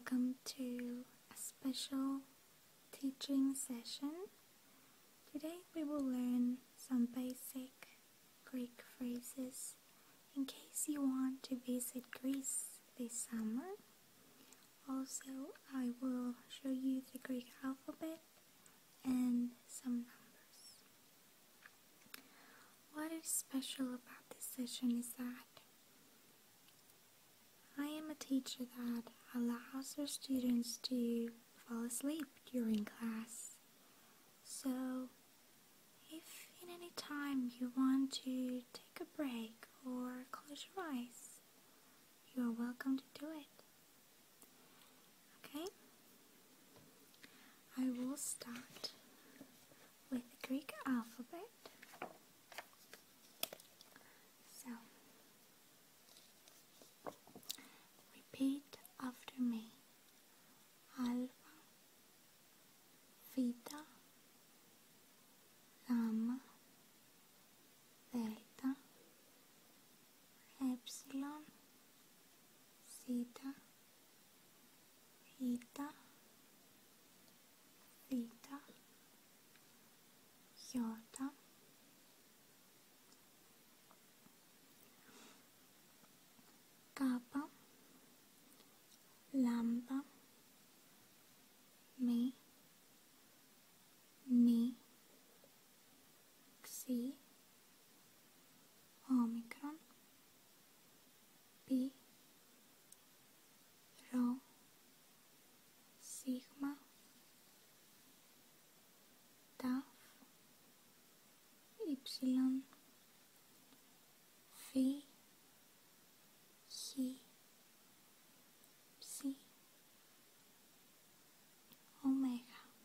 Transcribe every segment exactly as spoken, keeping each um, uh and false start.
welcome to a special teaching session. Today we will learn some basic Greek phrases in case you want to visit Greece this summer. Also, I will show you the Greek alphabet and some numbers. What is special about this session is that I am a teacher that allows her students to fall asleep during class. So, if in any time you want to take a break or close your eyes, you are welcome to do it. Okay? I will start with the Greek alphabet. So, repeat after me. Alpha, Theta, Gamma, Delta, Epsilon, Zeta, Eta, Theta, Iota, Kappa, Lambda, Mi, Ni, Xi, Omicron, Pi, Rho, Sigma, Tau, Ypsilon, Phi, Chi, Psi, Omega.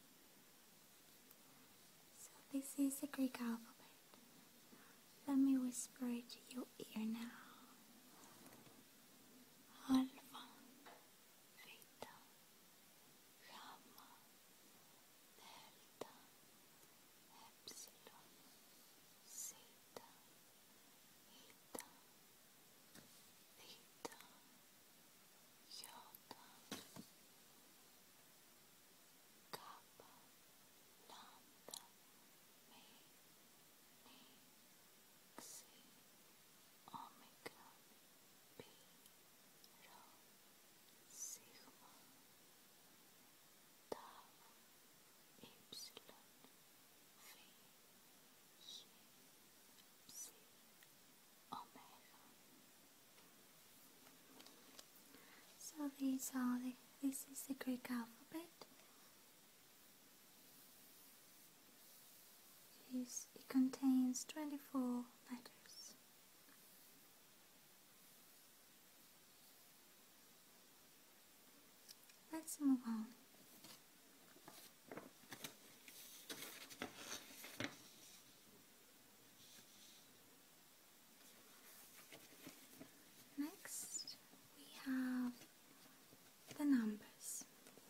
So this is the Greek alphabet. Let me whisper it to your ear now. Alpha, Theta, Gamma, Delta, Epsilon, Zeta, Eta, Theta, Iota, Kappa, Lambda, Mi, Ni, Xi, Omicron, Pi, Rho, Sigma, Tau, Ypsilon, Phi, Chi, Psi, Omega. So these are the, this is the Greek alphabet. It, is, it contains twenty-four letters. Let's move on. Next, we have the numbers.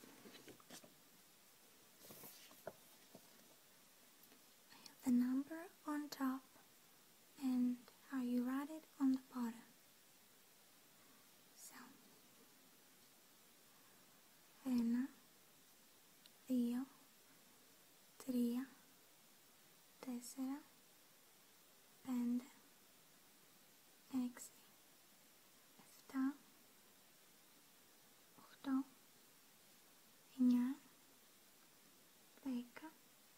I have the number on top and how you write it on the bottom. So, ένα, δύο, τρία, τέσσερα, πέντε, έξι, εφτά, οχτώ, εννιά, δέκα,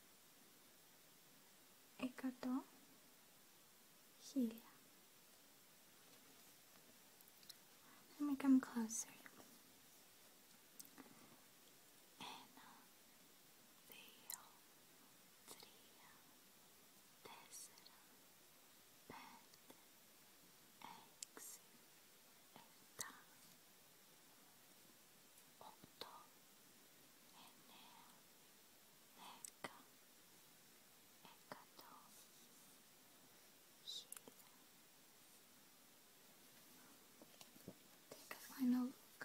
εκατό, χίλια. Let me come closer. Ένα, δύο, τρία, τέσσερα, πέντε, έξι, εφτά, οκτώ, εννέα, δέκα, εκατό, χίλια. Take a final look.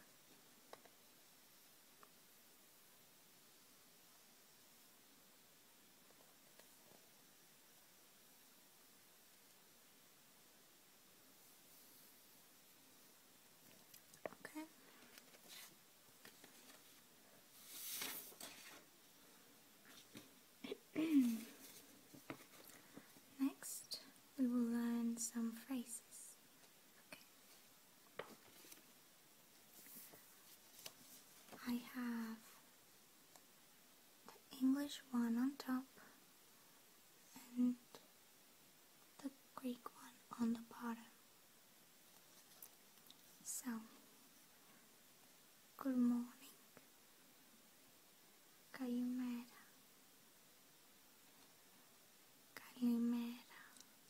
I have the English one on top and the Greek one on the bottom. So, good morning, kalimera, kalimera,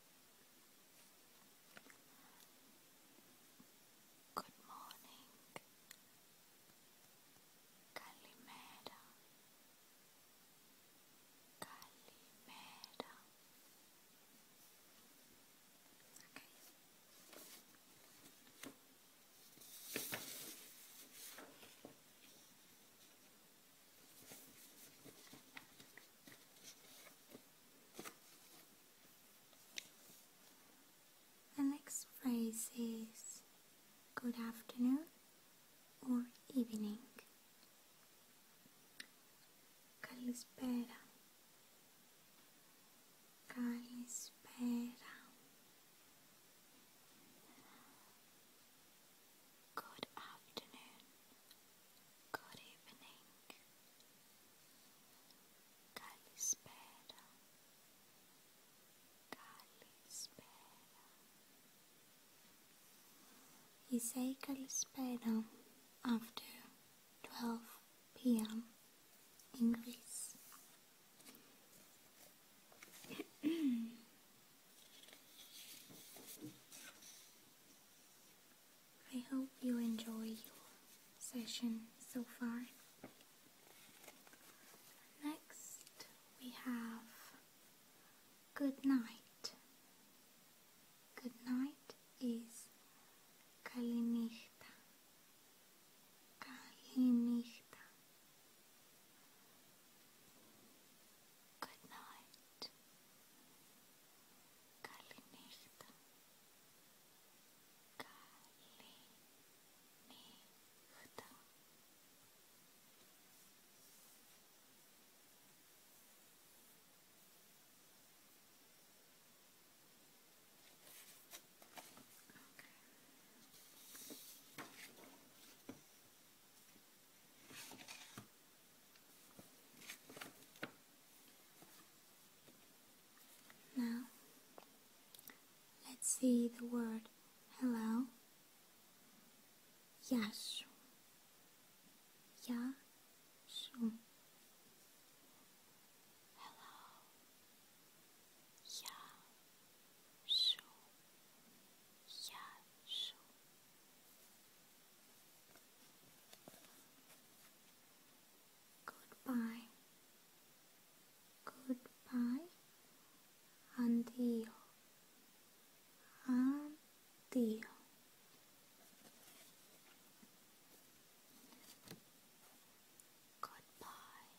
good morning, kalimera, kalimera. Okay. The next phrase is good afternoon or evening. Kalispera, kalispera. Good afternoon, good evening. Kalispera, kalispera. You say kalispera after twelve p m in Greece. I hope you enjoy your session so far. Next, we have good night. Good night is kalinichta. Kalinichta. Good night. Kalinichta. Kalinichta. Now, let's see the word hello. Yashu. Yashu. Hello. Yashu. Yashu. Goodbye. Goodbye. Andio. Andio. Goodbye.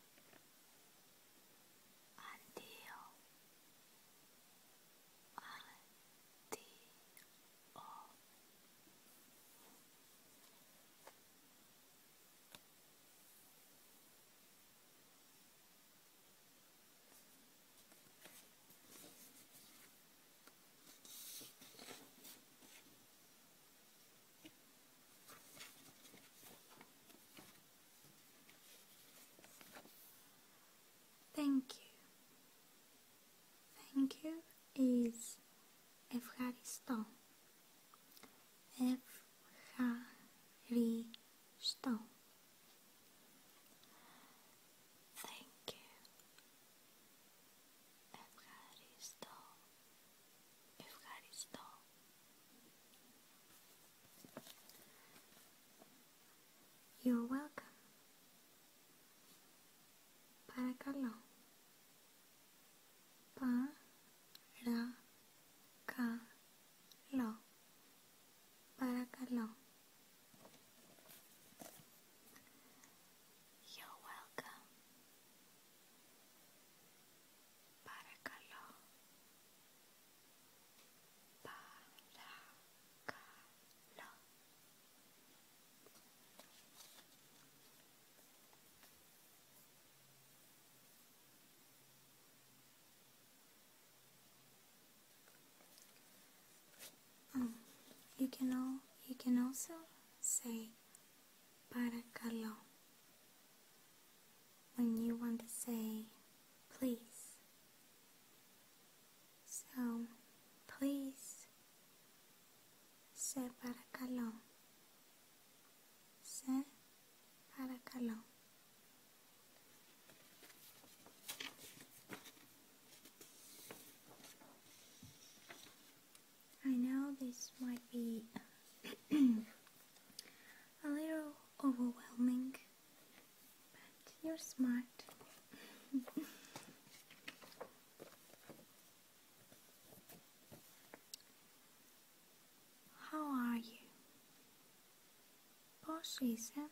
Andio. Andio. Thank you. Thank you is ευχαριστώ. Ευχαριστώ. Thank you. Ευχαριστώ. Ευχαριστώ. You're welcome. Παρακαλώ. Παρακαλώ. Παρακαλώ. You're welcome. Παρακαλώ. Παρακαλώ. Oh, you can all, you can also say παρακαλώ when you want to say please. So, please, se παρακαλώ. Se παρακαλώ. I know this might be a little overwhelming, but you're smart. How are you? Πώς είσαι?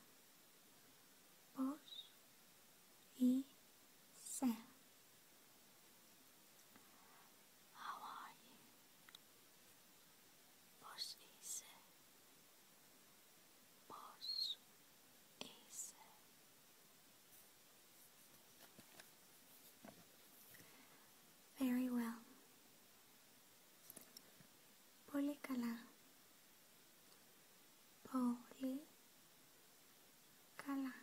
Πώς είσαι? How are you? Πώς είσαι? Πώς είσαι? Very well. Πολύ καλά. Πολύ καλά.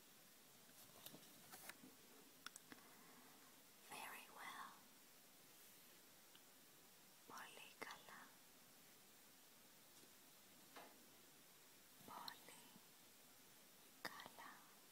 Very well. Πολύ καλά. Πολύ καλά.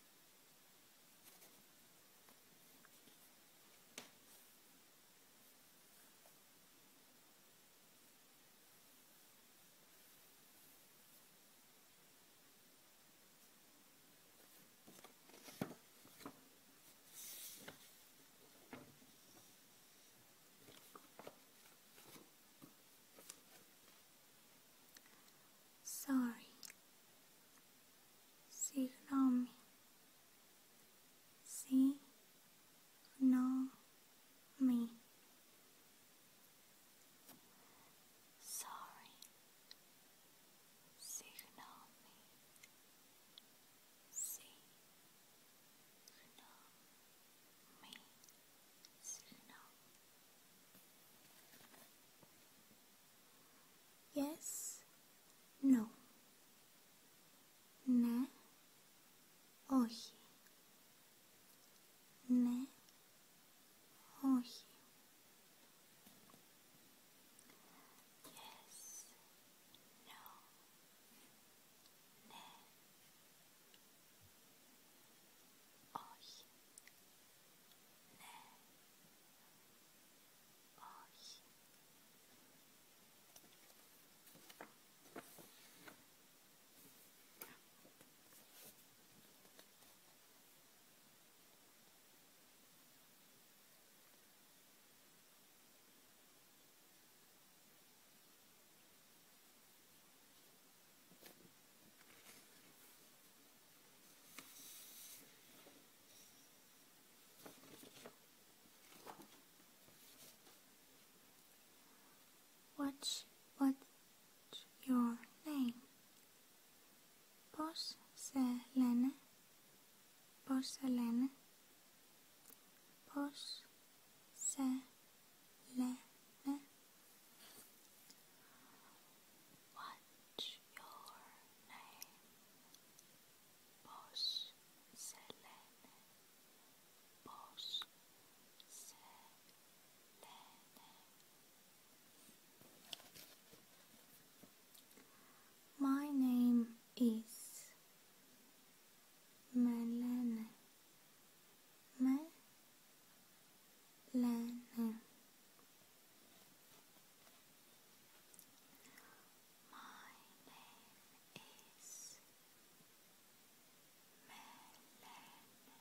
Sorry. Συγγνώμη. Συγγνώμη. Sorry. Συγγνώμη. Συγγνώμη. Συγγνώμη. Yes. No. Ναι. Όχι. Ναι. Όχι. Yes. No. Ναι. Όχι. Ναι. Όχι. What's, what's your name? Πώς σε λένε? Πώς σε λένε? Πώς σε λένε? What's your name? Πώς σε λένε? Πώς σε λένε? My name is Marianne. Marianne. My name is Marianne.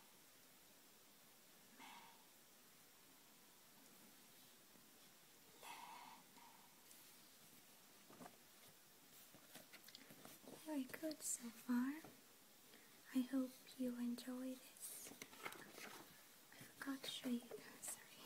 Very good so far. I hope you enjoy this. I forgot to show you. Sorry.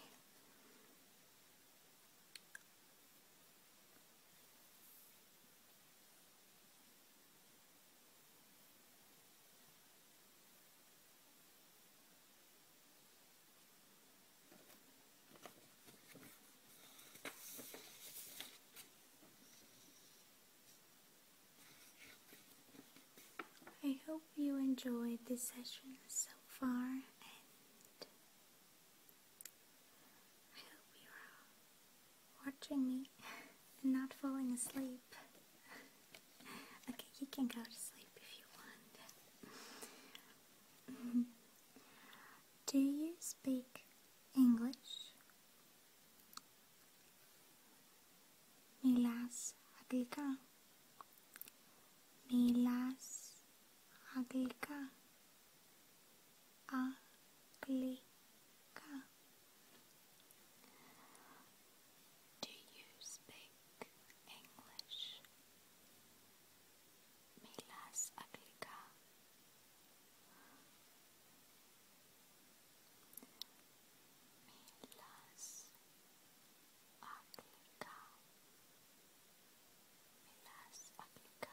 I hope you enjoyed this session so far, and watching me and not falling asleep. Okay, you can go to sleep if you want. Do you speak English? Milas Aglika. Milas Aglika. Aglika. Do you speak English? Milas Aglika. Milas Aglika. Milas Aglika.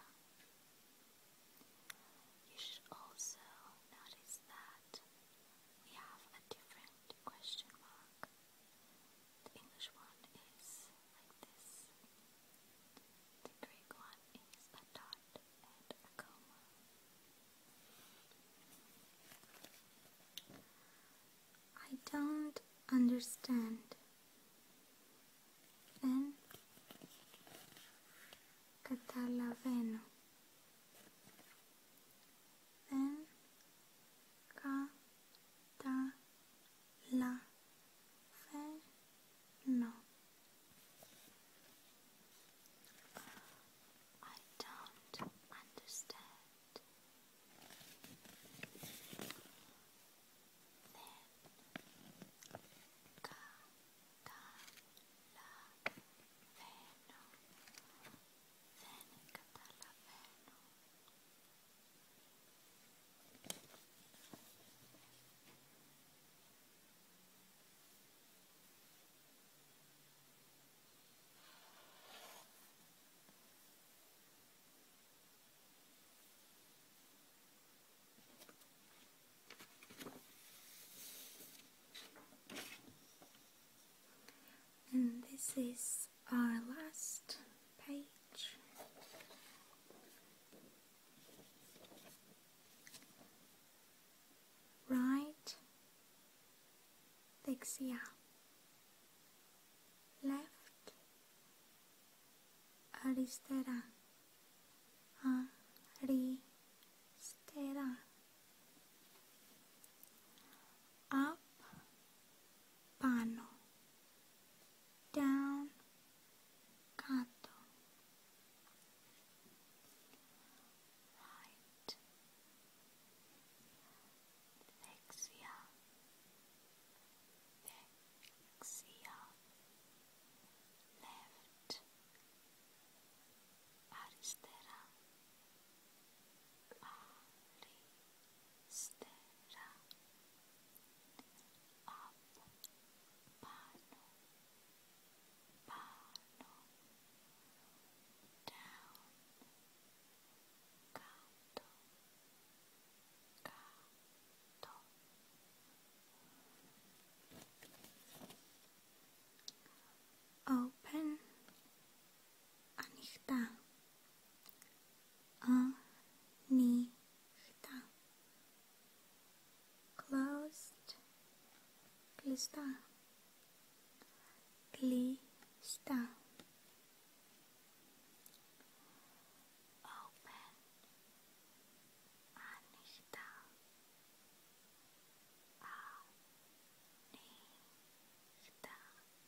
You should also notice that we have a different question mark. The English one is like this. The Greek one is a dot and a comma. I don't understand. Then καταλαβαίνω. Then καταλαβαίνω. I don't understand. Then καταλαβαίνω. Then καταλαβαίνω. And this is our last page. Right δεξιά. Left αριστερά. Αριστερά. Up πάνω. Down κάτω. Right δεξιά. Δεξιά. Left αριστερά. Αριστερά. Up πάνω. Πάνω. Down κάτω. Κάτω. Open ανοιχτά. Ανοιχτά. Closed κλειστά. Κλειστά. Open ανοιχτά. Ανοιχτά.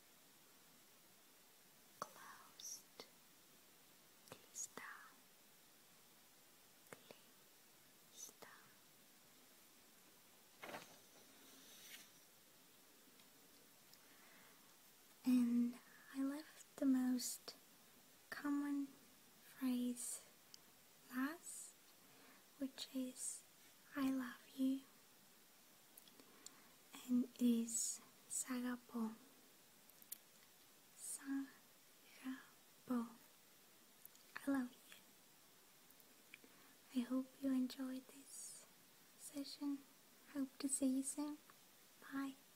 Closed κλειστά. Κλειστά. And I left the most common phrase last, which is I love you, and is sagapo. Sagapo. I love you. I hope you enjoyed this session. Hope to see you soon. Bye.